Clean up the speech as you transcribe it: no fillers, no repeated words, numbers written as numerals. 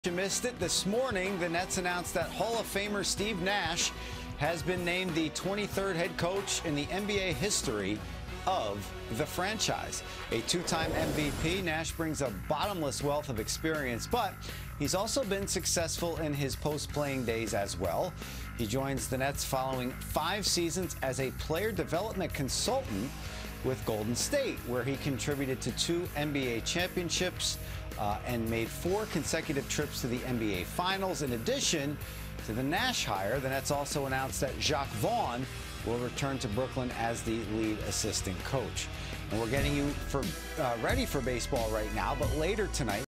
You missed it this morning. The Nets announced that Hall of Famer Steve Nash has been named the 23rd head coach in the NBA history of the franchise. A two-time MVP, Nash brings a bottomless wealth of experience, but he's also been successful in his post-playing days as well. He joins the Nets following 5 seasons as a player development consultant with Golden State, where he contributed to 2 NBA championships and made 4 consecutive trips to the NBA Finals. In addition to the Nash hire, the Nets also announced that Jacques Vaughn will return to Brooklyn as the lead assistant coach. And we're getting you ready for baseball right now, but later tonight,